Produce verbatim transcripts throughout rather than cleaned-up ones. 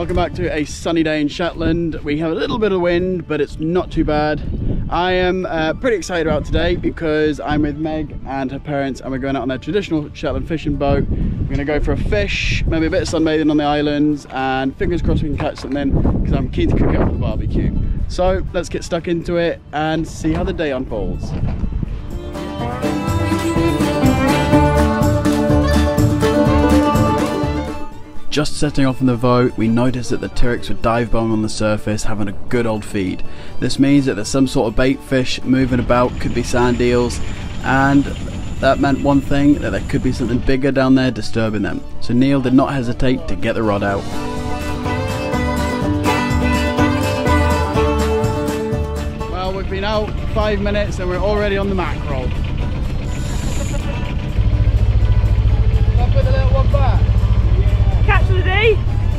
Welcome back to a sunny day in Shetland. We have a little bit of wind, but it's not too bad. I am uh, pretty excited about today because I'm with Meg and her parents and we're going out on their traditional Shetland fishing boat. We're going to go for a fish, maybe a bit of sunbathing on the islands, and fingers crossed we can catch something because I'm keen to cook it up for the barbecue. So let's get stuck into it and see how the day unfolds. Just setting off in the boat, we noticed that the T-Rex were dive bombing on the surface, having a good old feed. This means that there's some sort of bait fish moving about, could be sand eels, and that meant one thing, that there could be something bigger down there disturbing them. So Neil did not hesitate to get the rod out. Well, we've been out five minutes and we're already on the mackerel. Can I put the little one back? Catch of the day.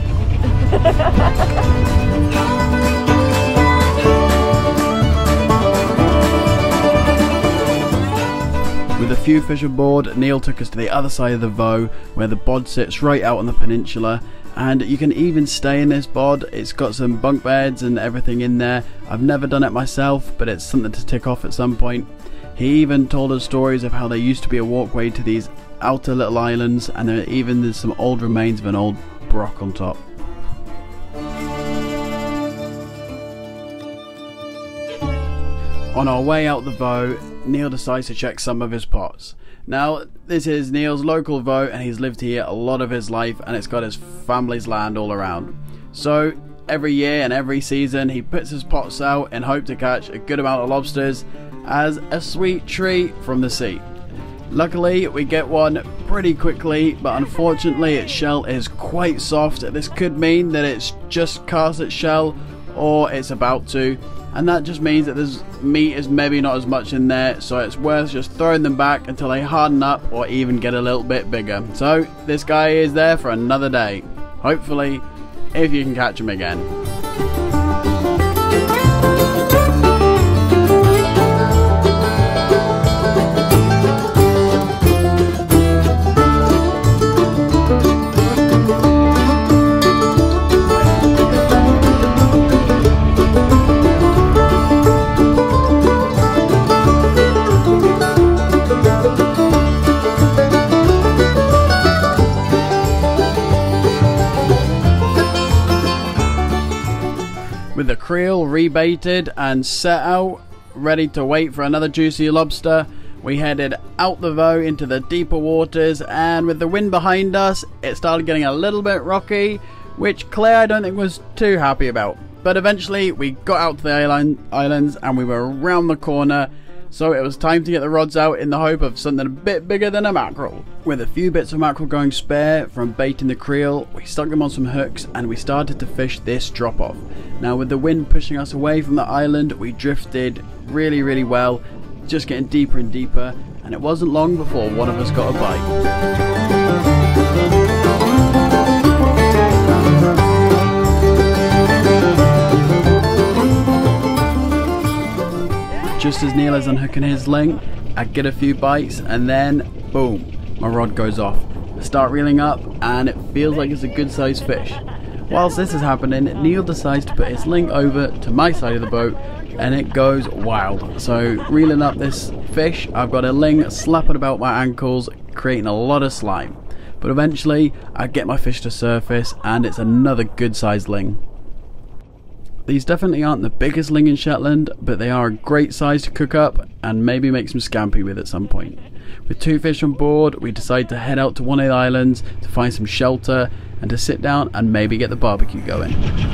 With a few fish aboard, Neil took us to the other side of the Voe where the bod sits right out on the peninsula, and you can even stay in this bod. It's got some bunk beds and everything in there. I've never done it myself, but it's something to tick off at some point. He even told us stories of how there used to be a walkway to these outer little islands, and there even there's some old remains of an old brock on top. On our way out the Voe, Neil decides to check some of his pots. Now this is Neil's local Voe and he's lived here a lot of his life, and it's got his family's land all around. So every year and every season he puts his pots out in hope to catch a good amount of lobsters as a sweet treat from the sea. Luckily we get one pretty quickly, but unfortunately its shell is quite soft. This could mean that it's just cast its shell or it's about to, and that just means that there's meat is maybe not as much in there, so it's worth just throwing them back until they harden up or even get a little bit bigger. So this guy is there for another day, hopefully, if you can catch him again. With the creel rebaited and set out, ready to wait for another juicy lobster, we headed out the Voe into the deeper waters, and with the wind behind us, it started getting a little bit rocky, which Claire I don't think was too happy about. But eventually we got out to the island, islands and we were around the corner, so it was time to get the rods out in the hope of something a bit bigger than a mackerel. With a few bits of mackerel going spare from baiting the creel, we stuck them on some hooks and we started to fish this drop off. Now with the wind pushing us away from the island, we drifted really really well, just getting deeper and deeper, and it wasn't long before one of us got a bite. Just as Neil is unhooking his ling, I get a few bites and then boom, my rod goes off. I start reeling up and it feels like it's a good sized fish. Whilst this is happening, Neil decides to put his ling over to my side of the boat and it goes wild. So reeling up this fish, I've got a ling slapping about my ankles, creating a lot of slime. But eventually I get my fish to surface and it's another good sized ling. These definitely aren't the biggest ling in Shetland, but they are a great size to cook up and maybe make some scampi with at some point. With two fish on board, we decide to head out to one of the islands to find some shelter and to sit down and maybe get the barbecue going.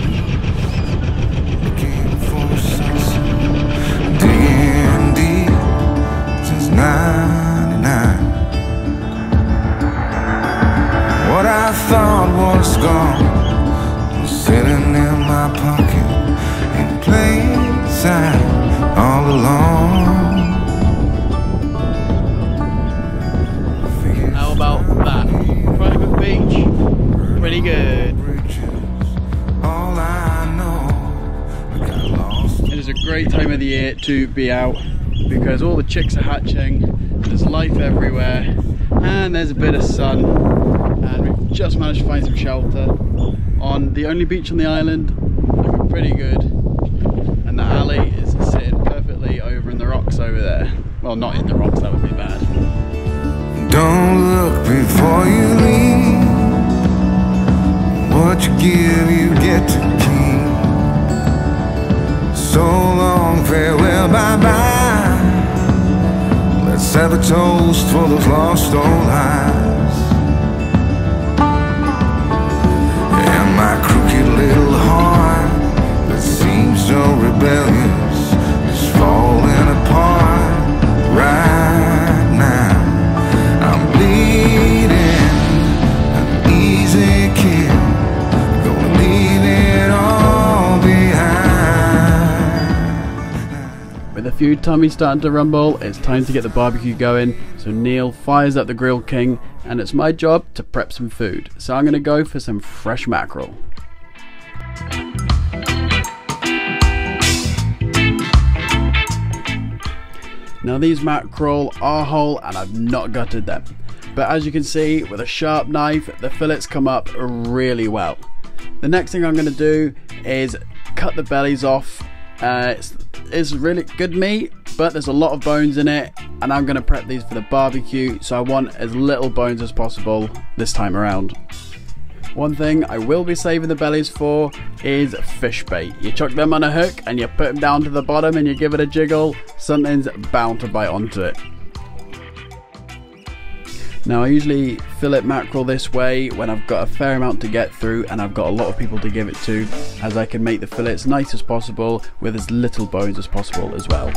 What I thought was gone was sitting in my pocket in plain sight all along. How about that? Private beach, pretty good. It is a great time of the year to be out because all the chicks are hatching, there's life everywhere, and there's a bit of sun, and we've just managed to find some shelter. on the only beach on the island, looking pretty good. And the alley is sitting perfectly over in the rocks over there. Well, not in the rocks, that would be bad. Don't look before you leave. What you give, you get to keep. So long, farewell, bye-bye. Let's have a toast for those lost old lives. And my crooked little heart that seems so rebellious is falling apart right now. I'm bleeding, an easy kill, gonna leave it all behind. With a few tummies starting to rumble, it's time to get the barbecue going. So Neil fires up the Grill King, and it's my job to prep some food. So I'm gonna go for some fresh mackerel. Now these mackerel are whole and I've not gutted them. But as you can see, with a sharp knife, the fillets come up really well. The next thing I'm going to do is cut the bellies off. Uh, it's, it's really good meat, but there's a lot of bones in it, and I'm going to prep these for the barbecue, so I want as little bones as possible this time around. One thing I will be saving the bellies for is fish bait. You chuck them on a hook and you put them down to the bottom and you give it a jiggle, something's bound to bite onto it. Now I usually fillet mackerel this way when I've got a fair amount to get through and I've got a lot of people to give it to, as I can make the fillets nice as possible with as little bones as possible as well.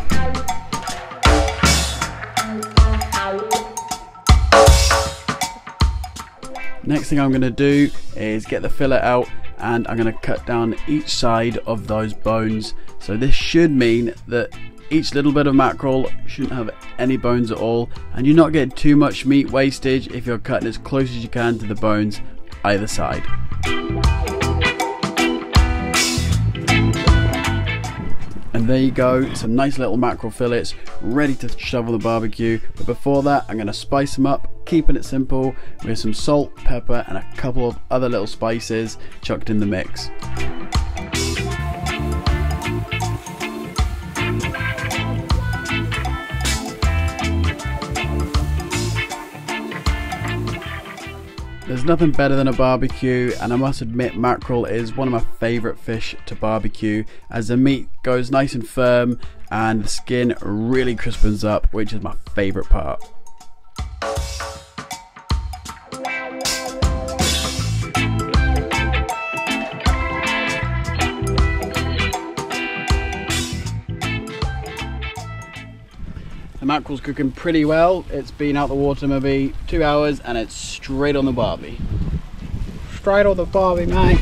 Next thing I'm going to do is get the fillet out, and I'm going to cut down each side of those bones. So this should mean that each little bit of mackerel shouldn't have any bones at all, and you're not getting too much meat wastage if you're cutting as close as you can to the bones either side. And there you go, some nice little mackerel fillets ready to shovel the barbecue. But before that, I'm going to spice them up, keeping it simple with some salt, pepper and a couple of other little spices chucked in the mix. There's nothing better than a barbecue, and I must admit mackerel is one of my favourite fish to barbecue, as the meat goes nice and firm and the skin really crispens up, which is my favourite part. The mackerel's cooking pretty well. It's been out the water maybe two hours and it's straight on the barbie. Straight on the barbie, mate.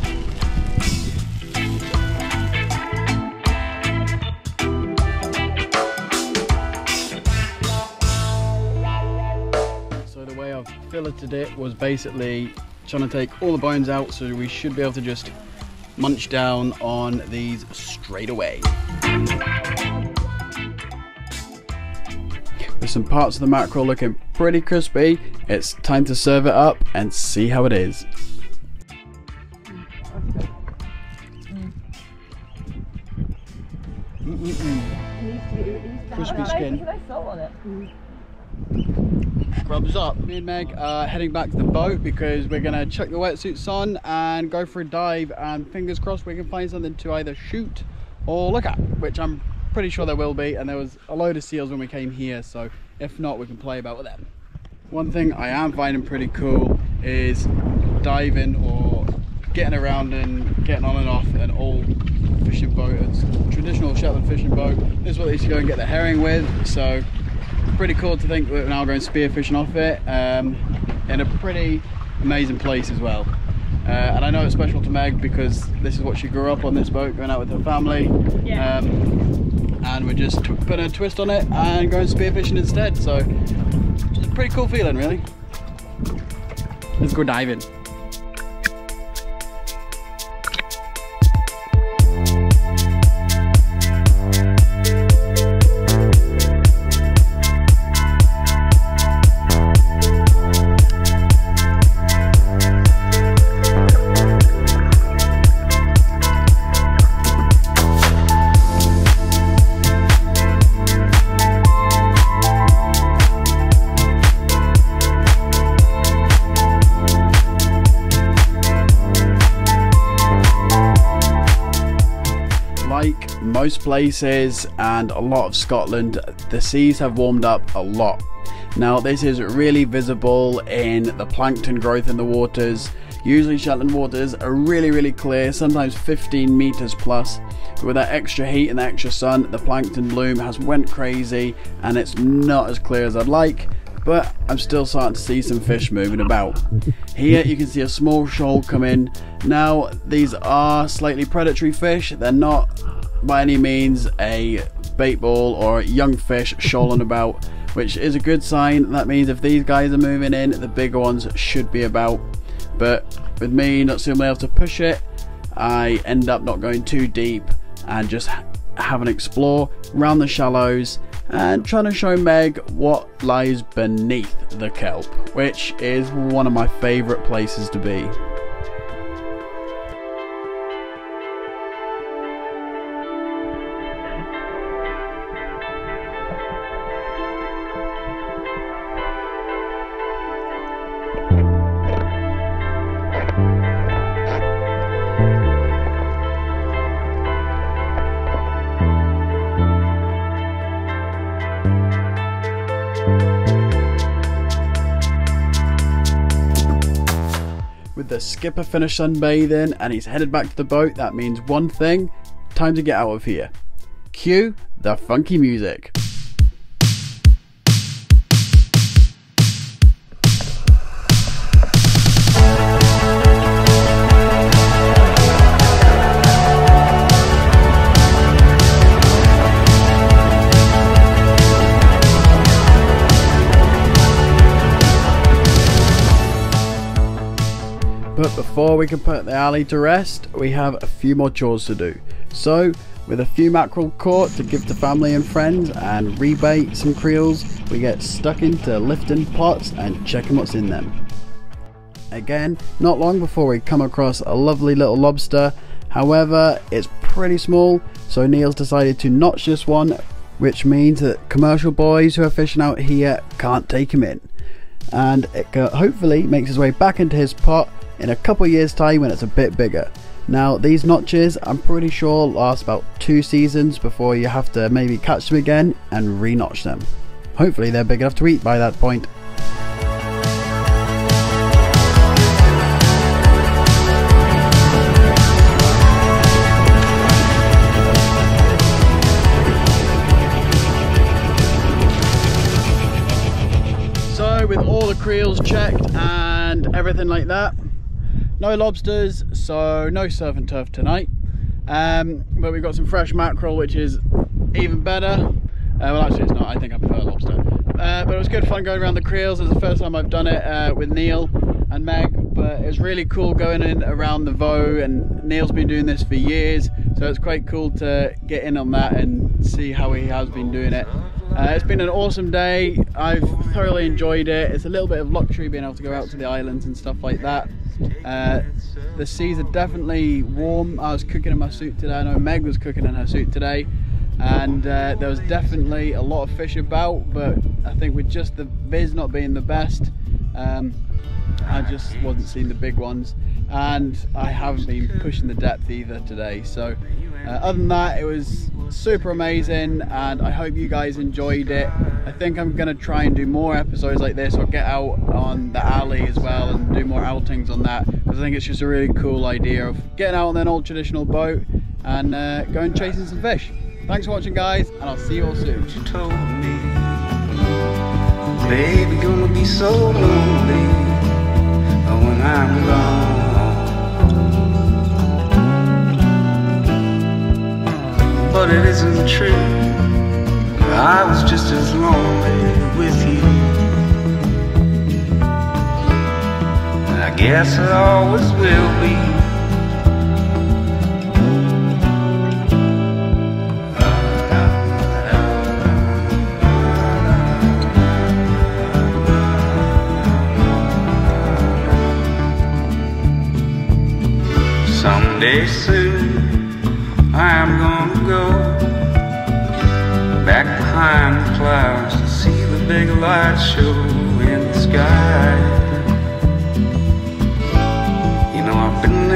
So the way I've filleted it was basically trying to take all the bones out, so we should be able to just munch down on these straight away. With some parts of the mackerel looking pretty crispy, it's time to serve it up and see how it is. Mm -mm -mm. Crispy skin. Grubs up. Me and Meg are heading back to the boat because we're going to chuck the wetsuits on and go for a dive, and fingers crossed we can find something to either shoot or look at, which I'm pretty sure there will be, and there was a load of seals when we came here, so if not we can play about with them. One thing I am finding pretty cool is diving or getting around and getting on and off an old fishing boat. It's a traditional Shetland fishing boat. This is what they used to go and get the herring with, so pretty cool to think that we're now going spearfishing off it um, in a pretty amazing place as well. Uh, and I know it's special to Meg because this is what she grew up on, this boat, going out with her family. Yeah. Um, and we're just putting a twist on it and going spearfishing instead. So just a pretty cool feeling, really. Let's go diving. most places and a lot of Scotland, the seas have warmed up a lot. Now this is really visible in the plankton growth in the waters. Usually Shetland waters are really really clear, sometimes fifteen meters plus, but with that extra heat and the extra sun, the plankton bloom has went crazy and it's not as clear as I'd like, but I'm still starting to see some fish moving about. Here you can see a small shoal come in. Now these are slightly predatory fish, they're not by any means a bait ball or young fish shoaling about, which is a good sign. That means if these guys are moving in, the bigger ones should be about. But with me not seeming able to push it, I end up not going too deep and just have an explore around the shallows and trying to show Meg what lies beneath the kelp, which is one of my favourite places to be. With the skipper finished sunbathing and he's headed back to the boat, that means one thing: time to get out of here. Cue the funky music. But before we can put the alley to rest, we have a few more chores to do. So, with a few mackerel caught to give to family and friends and rebait some creels, we get stuck into lifting pots and checking what's in them. Again, not long before we come across a lovely little lobster. However, it's pretty small, so Neil's decided to notch this one, which means that commercial boys who are fishing out here can't take him in. And it hopefully makes his way back into his pot in a couple years time when it's a bit bigger. Now these notches I'm pretty sure last about two seasons before you have to maybe catch them again and re-notch them. Hopefully they're big enough to eat by that point. So with all the creels checked and everything like that, no lobsters, so no surf and turf tonight, um, but we've got some fresh mackerel, which is even better. Uh, well actually it's not, I think I prefer lobster, uh, but it was good fun going around the creels. It's the first time I've done it uh, with Neil and Meg, but it was really cool going in around the Vaux, and Neil's been doing this for years, so it's quite cool to get in on that and see how he has been doing it. Uh, it's been an awesome day, I've thoroughly enjoyed it. It's a little bit of luxury being able to go out to the islands and stuff like that. Uh, the seas are definitely warm. I was cooking in my suit today, I know Meg was cooking in her suit today, and uh, there was definitely a lot of fish about, but I think with just the viz not being the best, um, I just wasn't seeing the big ones, and I haven't been pushing the depth either today. So uh, other than that, it was super amazing and I hope you guys enjoyed it. I think I'm gonna try and do more episodes like this, or get out on the alley as well and do more outings on that, because I think it's just a really cool idea of getting out on an old traditional boat and uh, going chasing some fish. Thanks for watching guys, and I'll see you all soon. You told me, baby, gonna be so lonely when I'm gone. But it isn't true, I was just as lonely with you. And I guess I always will be. Someday soon I'm gonna go back behind the clouds to see the big light show in the sky. You know I've been